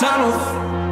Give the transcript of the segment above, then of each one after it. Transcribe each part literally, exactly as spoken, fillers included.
tunnels.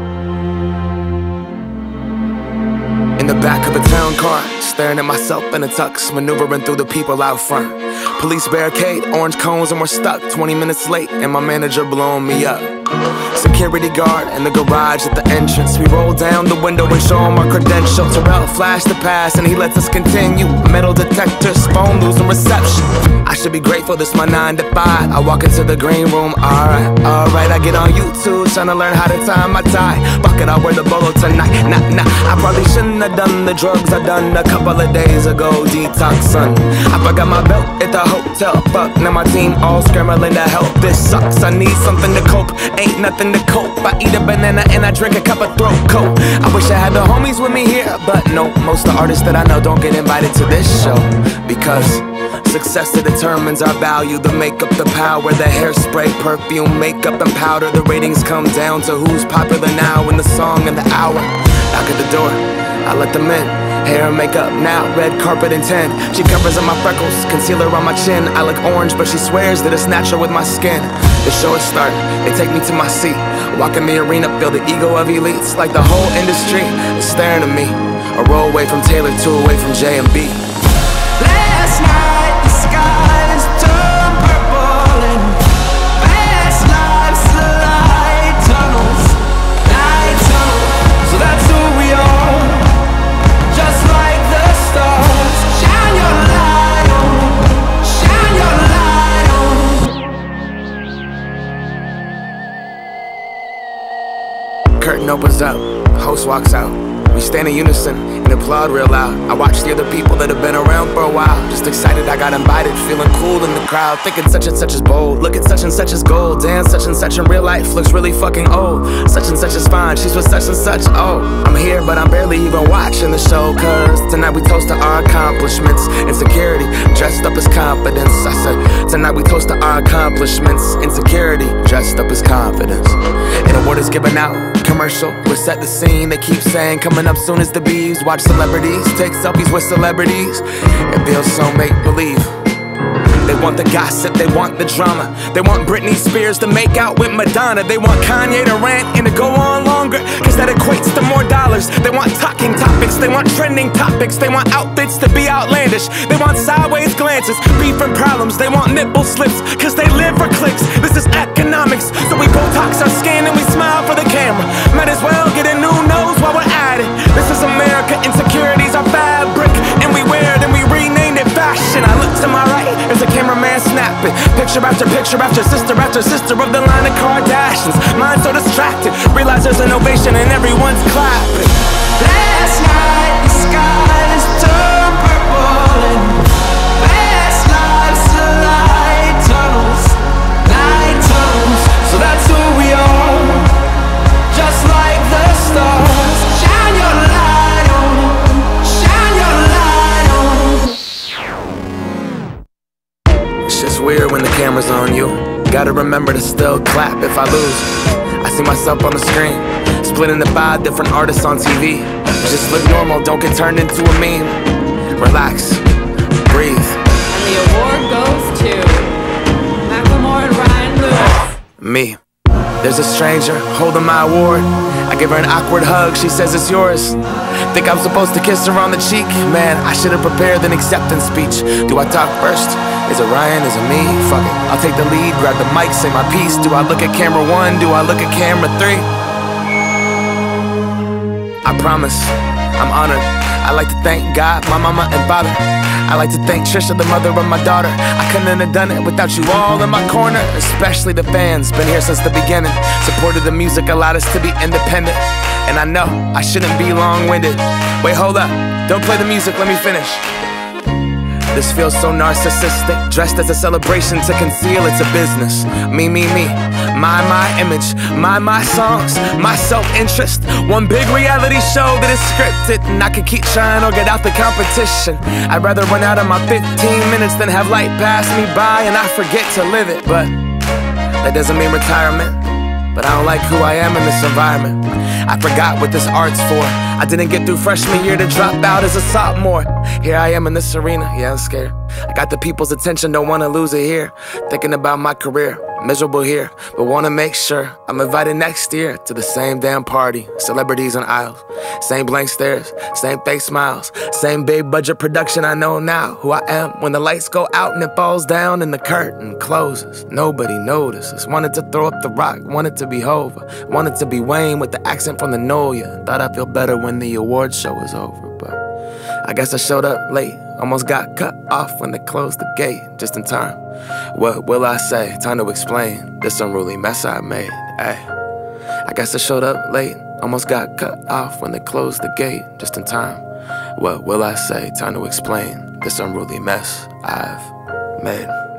In the back of a town car, staring at myself in a tux, maneuvering through the people out front. Police barricade, orange cones, and we're stuck. twenty minutes late, and my manager blowing me up. Security guard in the garage at the entrance. We roll down the window and show him our credentials. Terrell flashed the pass and he lets us continue. Metal detectors, phone losing reception. I should be grateful this my nine to five. I walk into the green room, alright, alright. I get on YouTube trying to learn how to tie my tie. Fuck it, I'll wear the bolo tonight. Nah, nah, I probably shouldn't have done the drugs I done a couple of days ago. Detox, son. I forgot my belt at the hotel. Fuck, now my team all scrambling to help. This sucks, I need something to cope. Ain't nothing to cope. I eat a banana and I drink a cup of throat coat. I wish I had the homies with me here, but no, most of the artists that I know don't get invited to this show. Because success that determines our value. The makeup, the power, the hairspray, perfume, makeup and powder. The ratings come down to who's popular now in the song and the hour. Knock at the door, I let them in. Hair and makeup now, red carpet and ten. She covers up my freckles, concealer on my chin. I look orange, but she swears that it's natural with my skin. The show is starting, they take me to my seat. Walk in the arena, feel the ego of elites. Like the whole industry is staring at me. A roll away from Taylor, two away from J and B. Last night the skies turned purple and past lives the light tunnels, night tunnels. So that's who we are, just like the stars. Shine your light on, shine your light on. Curtain opens up, host walks out. We stand in unison and applaud real loud. I watch the other people that have been around for a while. Just excited I got invited, feeling cool in the crowd. Thinking such and such is bold, look at such and such is gold. Damn, such and such in real life looks really fucking old. Such and such is fine, she's with such and such. Oh, I'm here but I'm barely even watching the show. Cause tonight we toast to our accomplishments. Insecurity, dressed up as confidence. I said, tonight we toast to our accomplishments. Insecurity, dressed up as confidence. And the word is given out, commercial, we set the scene. They keep saying coming up soon as the bees. Watch celebrities take selfies with celebrities. It feels so make-believe. They want the gossip, they want the drama. They want Britney Spears to make out with Madonna. They want Kanye to rant and to go on longer, cause that equates to more dollars. They want talking topics, they want trending topics. They want outfits to be outlandish. They want sideways glances, beef and problems. They want nipple slips, cause they live for clicks. This is economics, so we Botox our skin and we smile for the camera. Might as well get a new nose while we're at it. This is America, insecurities are fabric, and we wear it and we renamed it fashion. I look to my right as a cameraman snapping picture after picture after sister after sister of the line of Kardashians. Mind so distracted, realize there's an ovation and everyone's clapping. Last night the skies turned purple and past lives the light tunnels, night tunnels. So that's who we are, just like the stars. Shine your light on, shine your light on. It's just weird when the camera's on you. Gotta remember to still clap if I lose. I see myself on the screen, split into five different artists on T V. Just look normal, don't get turned into a meme. Relax, breathe. And the award goes to Macklemore and Ryan. Me. There's a stranger holding my award. I give her an awkward hug, she says it's yours. Think I'm supposed to kiss her on the cheek? Man, I should have prepared an acceptance speech. Do I talk first? Is it Ryan? Is it me? Fuck it, I'll take the lead, grab the mic, say my piece. Do I look at camera one? Do I look at camera three? I promise, I'm honored. I like to thank God, my mama and father. I like to thank Trisha, the mother of my daughter. I couldn't have done it without you all in my corner. Especially the fans, been here since the beginning. Supported the music, allowed us to be independent. And I know I shouldn't be long-winded. Wait, hold up, don't play the music, let me finish. This feels so narcissistic, dressed as a celebration to conceal it's a business. Me, me, me, my, my image, my, my songs, my self-interest. One big reality show that is scripted, and I can keep trying or get out the competition. I'd rather run out of my fifteen minutes than have light pass me by and I forget to live it. But that doesn't mean retirement. But I don't like who I am in this environment. I forgot what this art's for. I didn't get through freshman year to drop out as a sophomore. Here I am in this arena, yeah, I'm scared. I got the people's attention, don't wanna lose it here. Thinking about my career, Miserable here, but wanna make sure I'm invited next year to the same damn party. Celebrities on aisles, same blank stares, same fake smiles, same big budget production. I know now who I am when the lights go out and it falls down and the curtain closes. Nobody notices. Wanted to throw up the rock, wanted to be Hova, wanted to be Wayne with the accent from the Noya. Thought I'd feel better when the award show was over, but I guess I showed up late. Almost got cut off when they closed the gate, just in time. What will I say? Time to explain this unruly mess I made. Ay. I guess I showed up late. Almost got cut off when they closed the gate, just in time. What will I say? Time to explain this unruly mess I've made.